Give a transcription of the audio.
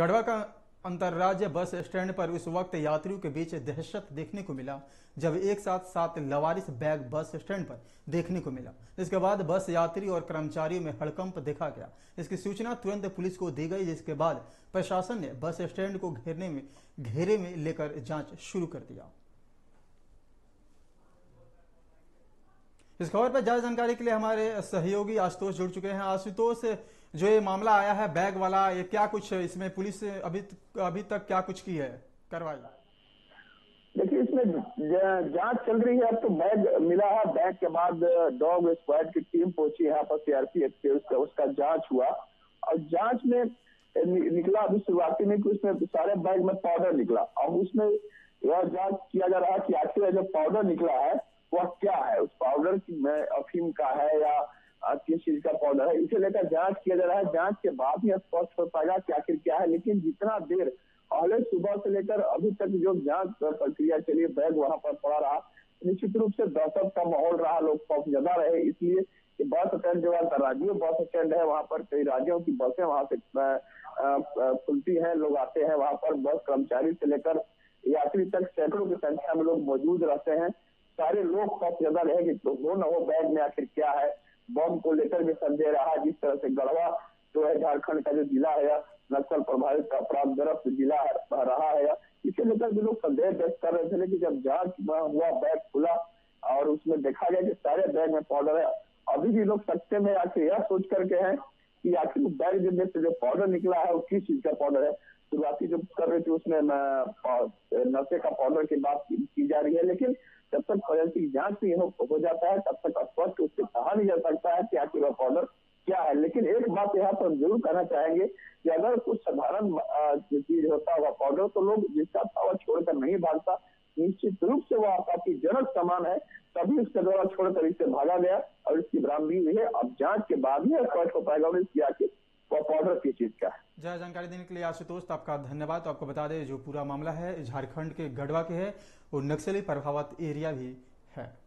गढ़वा का अंतर्राज्य bus stand पर उस वक्त यात्रियों के बीच दहशत देखने को मिला जब एक साथ 7 लवारिस बैग बस स्टैंड पर देखने को मिला। इसके बाद बस यात्री और कर्मचारियों में हड़कंप देखा गया। इसकी सूचना तुरंत पुलिस को दी गई, जिसके बाद प्रशासन ने बस स्टैंड को घेरे में लेकर जांच शुरू कर दिया। इस खबर पर ज्यादा जानकारी के लिए हमारे सहयोगी आशुतोष जुड़ चुके हैं। आशुतोष, जो ये मामला आया है बैग वाला, ये क्या कुछ इसमें पुलिस अभी तक क्या कुछ की है कार्रवाई? देखिए, इसमें जांच चल रही है। अब तो बैग मिला है, बैग के बाद डॉग स्क्वाड की टीम पहुंची यहाँ पर सीआरपीएफ से, उसका जांच हुआ और जांच में निकला अभी शुरुआती में कि उसमें सारे बैग में पाउडर निकला। अब उसमें यह जांच किया जा रहा है कि आखिर जो पाउडर निकला है वह क्या है, उस पाउडर में अफीम का है या किस चीज का पाउडर है, इसे लेकर जांच किया जा रहा है। जांच के बाद ही स्पष्ट हो पाएगा कि आखिर क्या है। लेकिन जितना देर पहले सुबह से लेकर अभी तक जो जांच प्रक्रिया चली, बैग वहां पर पड़ा रहा, निश्चित रूप से दहशत का माहौल रहा, लोग खौफजदा रहे। इसलिए कि बस स्टैंड जो अंतर्राज्यीय बस स्टैंड है, वहां पर कई राज्यों की बसें वहां से खुलती है, लोग आते हैं वहां पर। बस कर्मचारी से लेकर यात्री तक सैकड़ों की संख्या में लोग मौजूद रहते हैं। सारे लोग खौफजदा रहे कि तो वो न हो बैग में आखिर क्या है। बम को लेकर भी संदेह रहा। जिस तरह से गढ़वा जो है झारखंड का जो जिला है, नक्सल प्रभावित अपराधग्रस्त जिला रहा है, इसे लेकर भी लोग संदेह व्यक्त कर रहे थे। लेकिन जब जांच हुआ, बैग खुला और उसमें देखा गया कि सारे बैग में पाउडर है। अभी भी लोग सकते में आखिर यह सोच करके हैं कि आखिर बैग में से जो पाउडर निकला है वो किस चीज का पाउडर है। शुरुआती जो कर रहे थे उसमें नशे का पाउडर की बात की जा रही है, लेकिन जब तक फॉरेंसिक जांच नहीं हो जाता है तब तक स्पष्ट उससे कहा नहीं जा सकता है कि आखिर वह पाउडर क्या है। लेकिन एक बात यहाँ पर जरूर कहना चाहेंगे कि अगर कुछ साधारण चीज होता हुआ पाउडर, तो लोग जिसका पावर छोड़कर नहीं भागता। निश्चित रूप से वह आपत्तिजनक सामान है, तभी उसके द्वारा छोड़कर इसे भागा गया और इसकी बरामदगी हुई है। अब जांच के बाद ही स्पष्ट हो पाएगा इसकी आखिर वह पाउडर किस चीज का है। ज्यादा जानकारी देने के लिए आशुतोष आपका धन्यवाद। तो आपको बता दें जो पूरा मामला है झारखंड के गढ़वा के है और नक्सली प्रभावित एरिया भी है।